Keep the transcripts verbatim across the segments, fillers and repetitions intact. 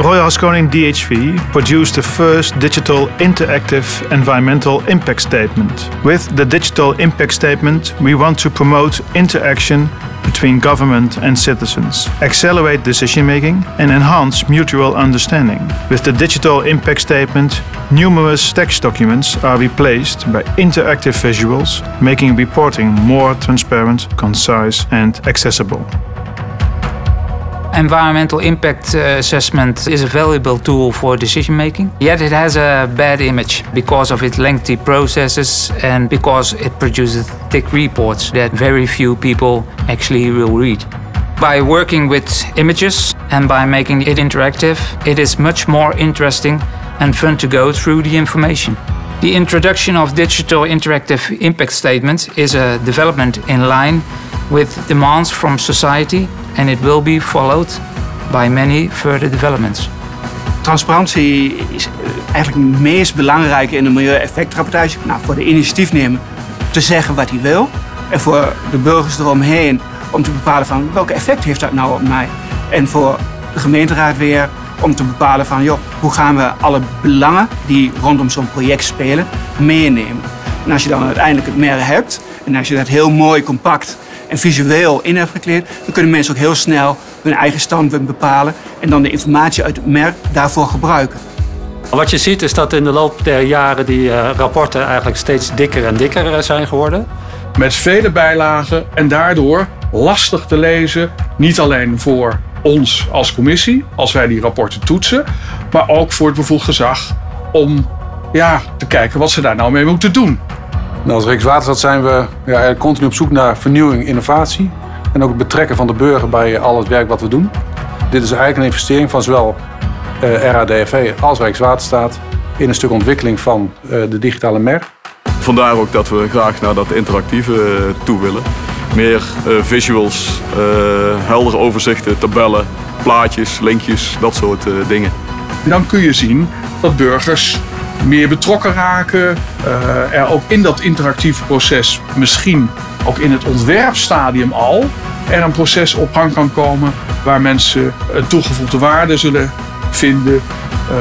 Royal HaskoningDHV produced the first digital interactive environmental impact statement. With the digital impact statement, we want to promote interaction between government and citizens, accelerate decision-making and enhance mutual understanding. With the digital impact statement, numerous text documents are replaced by interactive visuals, making reporting more transparent, concise and accessible. Environmental impact assessment is a valuable tool for decision making, yet it has a bad image because of its lengthy processes and because it produces thick reports that very few people actually will read. By working with images and by making it interactive, it is much more interesting and fun to go through the information. The introduction of digital interactive impact statements is a development in line with demands from society, and it will be followed by many further developments. Transparantie is eigenlijk het meest belangrijke in de milieueffectrapportage. Nou, voor de initiatiefnemer te zeggen wat hij wil en voor de burgers eromheen om te bepalen van welk effect heeft dat nou op mij. En voor de gemeenteraad weer om te bepalen van joh, hoe gaan we alle belangen die rondom zo'n project spelen meenemen. En als je dan uiteindelijk het mer hebt en als je dat heel mooi compact en visueel in hebt gekleed, dan kunnen mensen ook heel snel hun eigen standpunt bepalen en dan de informatie uit het merk daarvoor gebruiken. Wat je ziet is dat in de loop der jaren die uh, rapporten eigenlijk steeds dikker en dikker zijn geworden. Met vele bijlagen en daardoor lastig te lezen, niet alleen voor ons als commissie, als wij die rapporten toetsen, maar ook voor het bevoegd gezag om ja, te kijken wat ze daar nou mee moeten doen. Nou, als Rijkswaterstaat zijn we ja, continu op zoek naar vernieuwing, innovatie en ook het betrekken van de burger bij al het werk wat we doen. Dit is eigenlijk een investering van zowel uh, R H D H V als Rijkswaterstaat in een stuk ontwikkeling van uh, de digitale mer. Vandaar ook dat we graag naar dat interactieve uh, toe willen. Meer uh, visuals, uh, heldere overzichten, tabellen, plaatjes, linkjes, dat soort uh, dingen. En dan kun je zien dat burgers meer betrokken raken, uh, er ook in dat interactieve proces, misschien ook in het ontwerpstadium al, er een proces op gang kan komen waar mensen een toegevoegde waarde zullen vinden uh,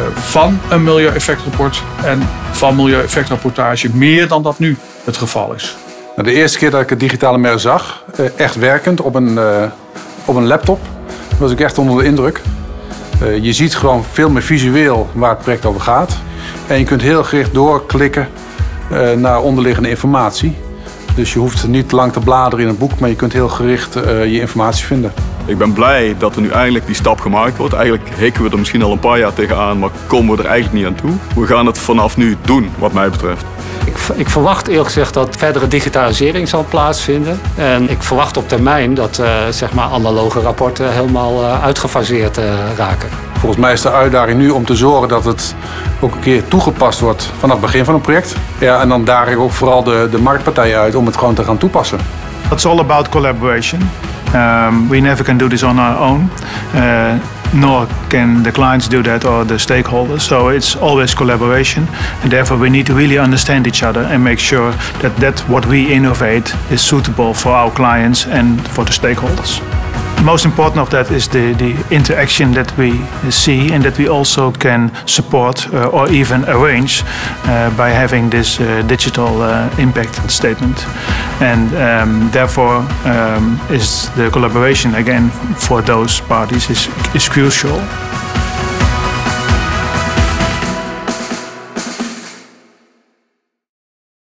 van een milieueffectrapport en van milieueffectrapportage, meer dan dat nu het geval is. De eerste keer dat ik het digitale mer zag, echt werkend op een, uh, op een laptop, was ik echt onder de indruk. Uh, je ziet gewoon veel meer visueel waar het project over gaat. En je kunt heel gericht doorklikken uh, naar onderliggende informatie. Dus je hoeft niet lang te bladeren in een boek, maar je kunt heel gericht uh, je informatie vinden. Ik ben blij dat er nu eindelijk die stap gemaakt wordt. Eigenlijk hikken we er misschien al een paar jaar tegenaan, maar komen we er eigenlijk niet aan toe. We gaan het vanaf nu doen, wat mij betreft. Ik, ik verwacht eerlijk gezegd dat verdere digitalisering zal plaatsvinden. En ik verwacht op termijn dat uh, zeg maar analoge rapporten helemaal uh, uitgefaseerd uh, raken. Volgens mij is de uitdaging nu om te zorgen dat het ook een keer toegepast wordt vanaf het begin van een project. Ja, en dan daag ik ook vooral de, de marktpartijen uit om het gewoon te gaan toepassen. It's all about collaboration. Um, we never can do this on our own. Uh, nor can the clients do that or the stakeholders. So it's always collaboration, and therefore we need to really understand each other and make sure that, that what we innovate is suitable for our clients and for the stakeholders. Most important of that is the, the interaction that we see and that we also can support uh, or even arrange uh, by having this uh, digital uh, impact statement. And um, therefore um, is the collaboration again for those parties is, is crucial.